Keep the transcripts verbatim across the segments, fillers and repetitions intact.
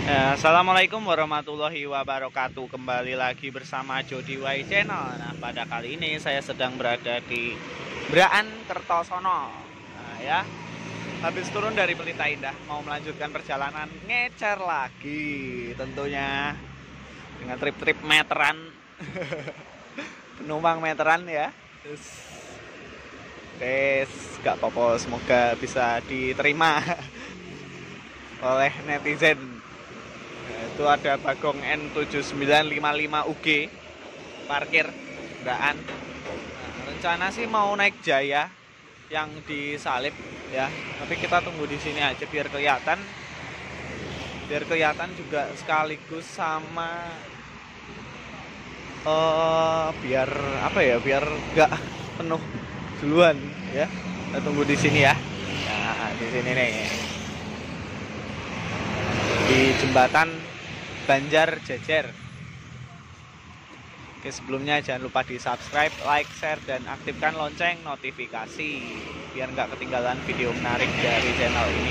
Ya, Assalamualaikum warahmatullahi wabarakatuh. Kembali lagi bersama Jody Y Channel. Nah, pada kali ini saya sedang berada di Braan Kertosono. Nah, ya, habis turun dari Pelita Indah, mau melanjutkan perjalanan ngecer lagi, tentunya dengan trip-trip meteran, penumpang meteran ya. Terus, tes, gak apa-apa, semoga bisa diterima oleh netizen. Itu ada Bagong N tujuh sembilan lima lima U G parkir Braan. Nah, rencana sih mau naik Jaya yang disalip ya, tapi kita tunggu di sini aja biar kelihatan biar kelihatan juga sekaligus sama uh, biar apa ya biar nggak penuh duluan ya. Kita tunggu di sini ya. Nah, di sini nih di jembatan Banjar Jejer. Oke, sebelumnya jangan lupa di subscribe, like, share, dan aktifkan lonceng notifikasi biar nggak ketinggalan video menarik dari channel ini.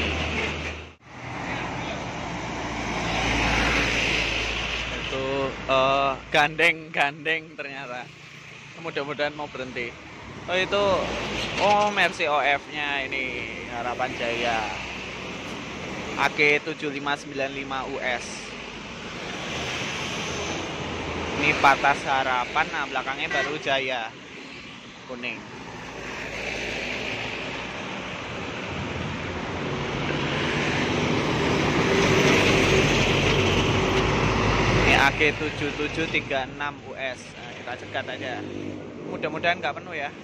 Itu uh, gandeng-gandeng ternyata. Mudah-mudahan mau berhenti. Oh itu, oh Mercy O F-nya ini Harapan Jaya A G tujuh lima sembilan lima U S. Ini Patas Harapan, nah belakangnya baru Jaya kuning. Ini A G tujuh tujuh tiga enam U S. Nah, kita cegat aja. Mudah-mudahan nggak penuh ya.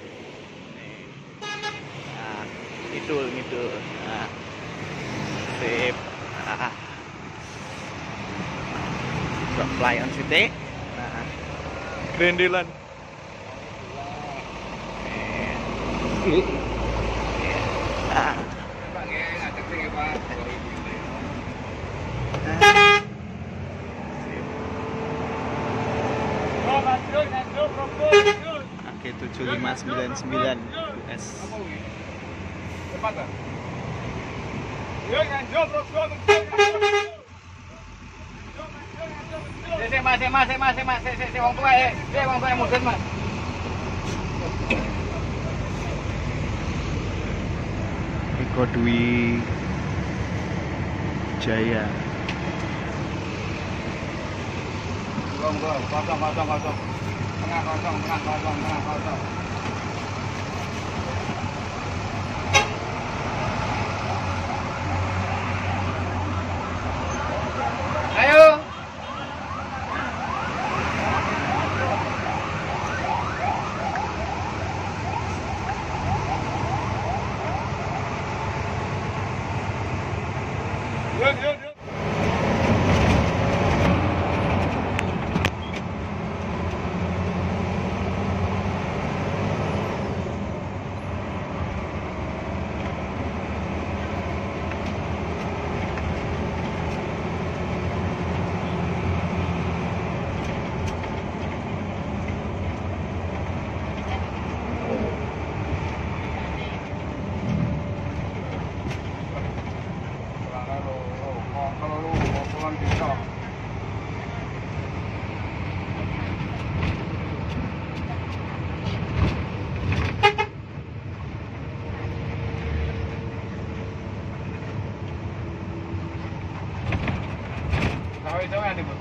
Nah, ngidul ngidul. Nah, sip. Nah. Fly on City. Grendelan. Ah. A G tujuh lima sembilan sembilan U S. Mas, mas, mas, mas, si wong tua eh, si wong tua mudun mas. Eko Dwi Jaya. Kosong, kosong, kosong, kosong. Tengah kosong, tengah kosong, tengah kosong. Ayo. Yuk, yuk, yuk. Itu yang di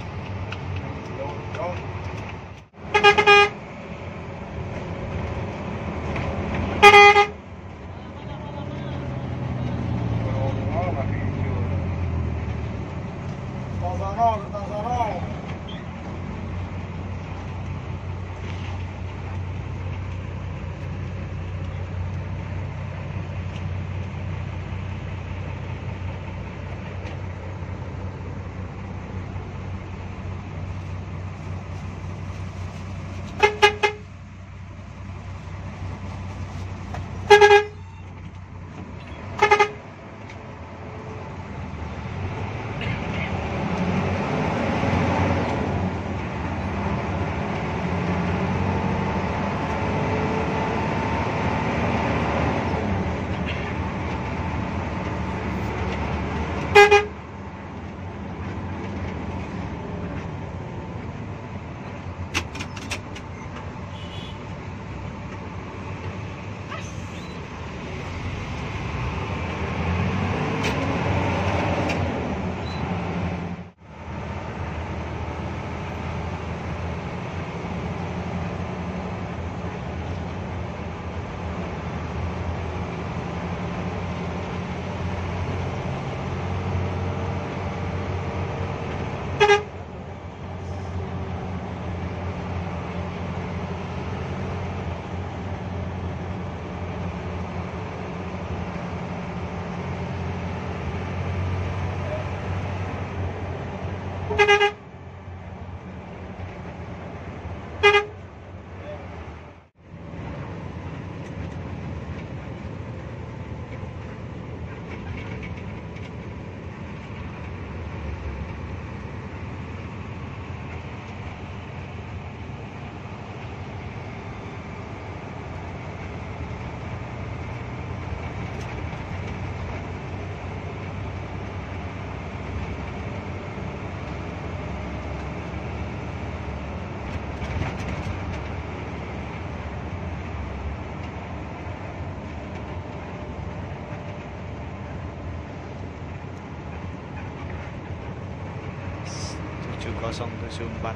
nol tujuh empat.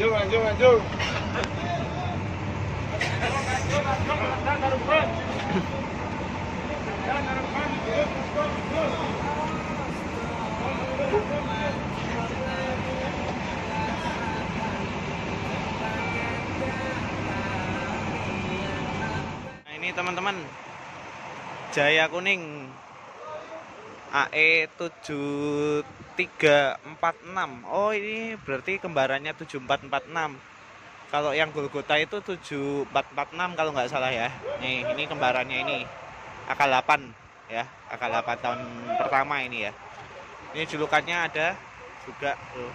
maju, maju, maju. Nah ini teman-teman, Jaya Kuning A E tujuh tiga empat enam. Oh ini berarti kembarannya tujuh empat empat enam. Kalau yang Golgota itu tujuh empat empat enam kalau nggak salah ya. Nih ini kembarannya ini A K delapan ya, A K delapan tahun pertama ini ya. Ini julukannya ada juga tuh.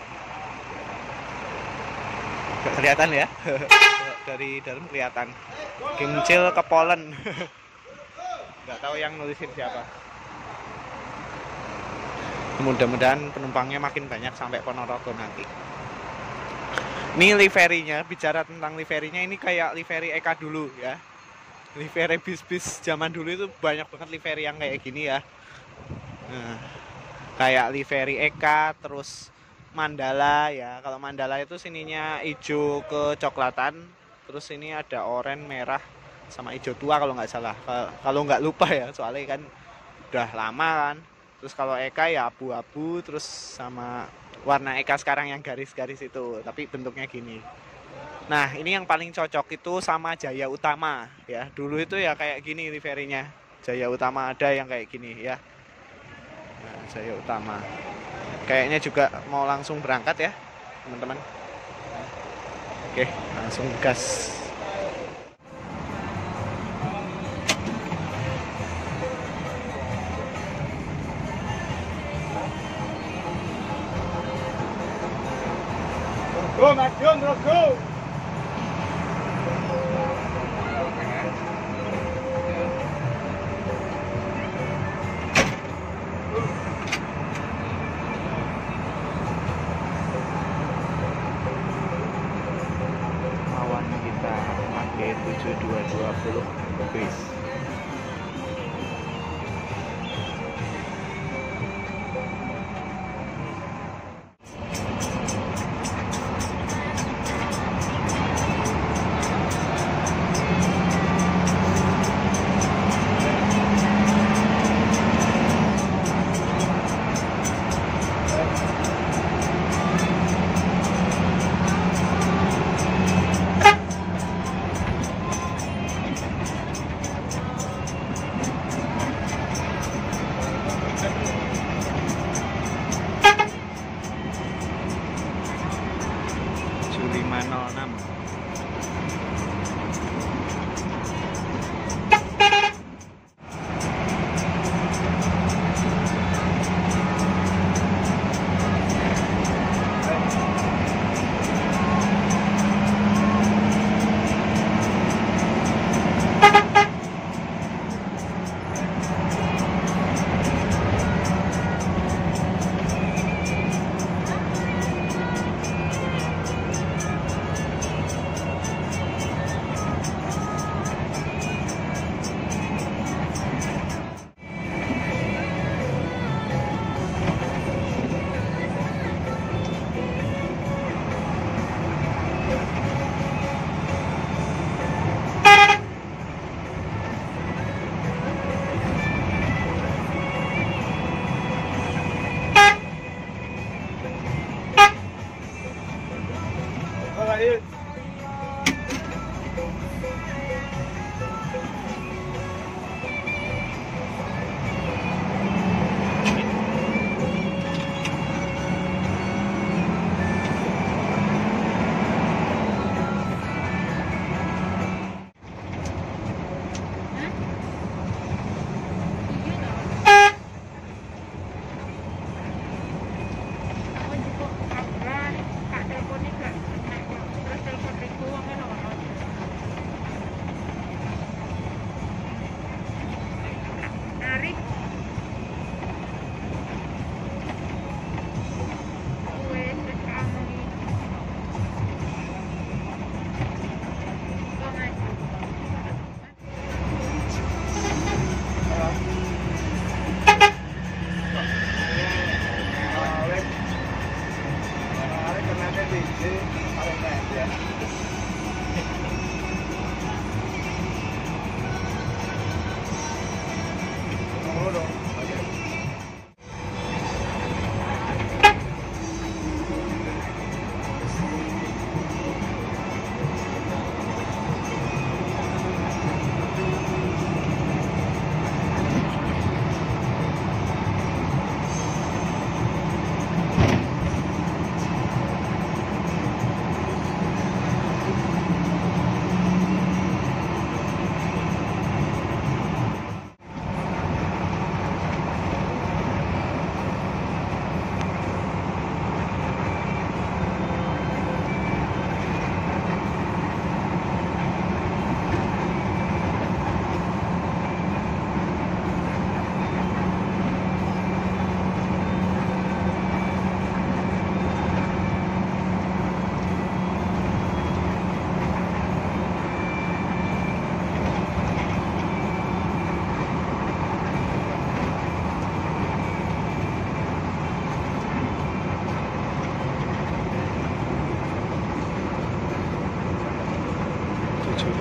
Gak kelihatan ya. Dari dalam kelihatan Kimcil Kepolen. Nggak tahu yang nulisin siapa. Mudah-mudahan penumpangnya makin banyak sampai Ponorogo nanti. Ini liverynya, bicara tentang liverynya, ini kayak livery Eka dulu ya. Livery bis-bis zaman dulu itu banyak banget livery yang kayak gini ya. Nah, kayak livery Eka, terus Mandala ya. Kalau Mandala itu sininya hijau kecoklatan, terus ini ada oranye, merah, sama hijau tua kalau nggak salah. Kalau nggak lupa ya, soalnya kan udah lama kan. Terus kalau Eka ya abu-abu, terus sama warna Eka sekarang yang garis-garis itu, tapi bentuknya gini. Nah ini yang paling cocok itu sama Jaya Utama ya. Dulu itu ya kayak gini liverynya. Jaya Utama ada yang kayak gini ya. Nah, Jaya Utama kayaknya juga mau langsung berangkat ya teman-teman. Oke, langsung gas. Go, Madiun, bro, go. Awan kita pakai tujuh dua dua puluh bis.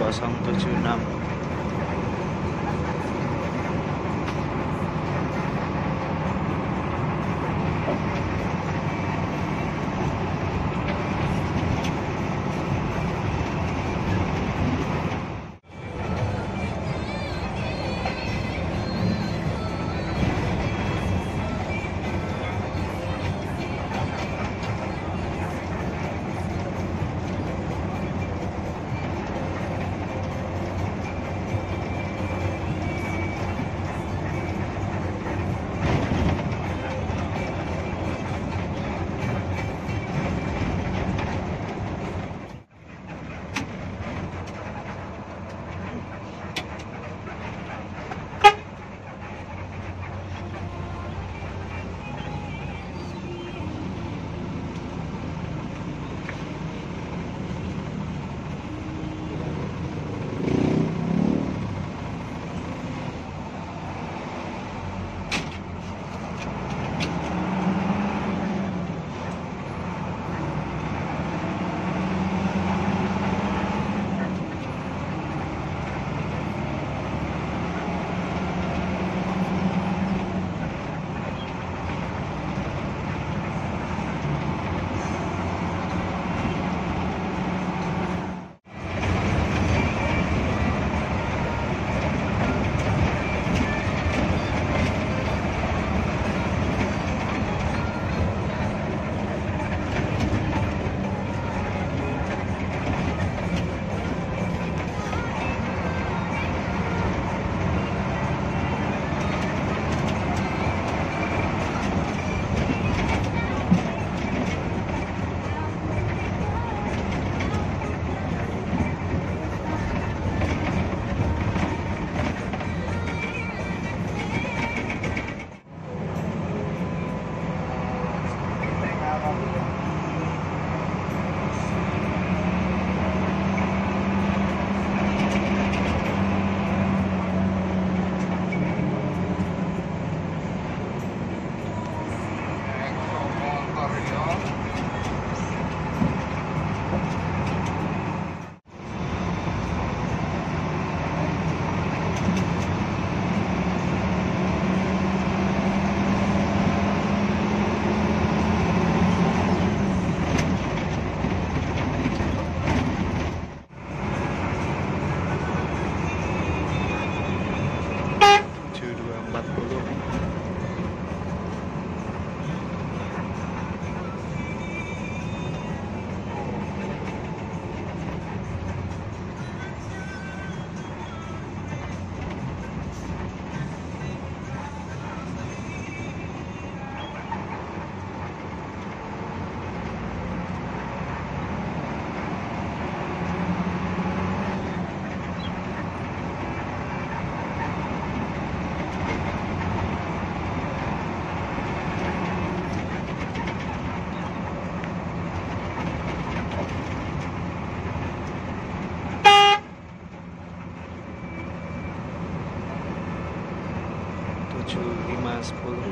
nol tujuh enam. tujuh lima sepuluh.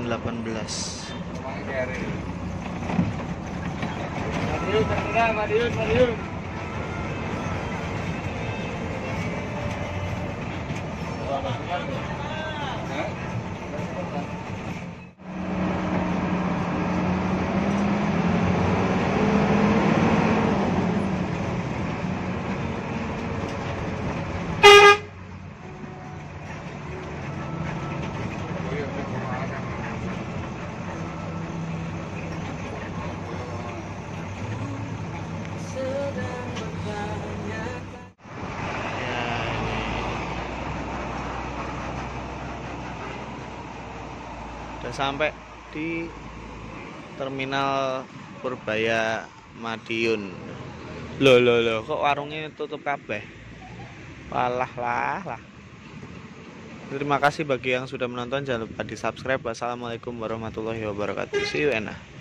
jam delapan belas. Madiun, terminal, Madiun, Madiun. Udah sampai di terminal Purbaya Madiun. Loh loh loh, kok warungnya tutup kabeh? Walah lah lah. Terima kasih bagi yang sudah menonton. Jangan lupa di subscribe. Wassalamualaikum warahmatullahi wabarakatuh. See you, Ena.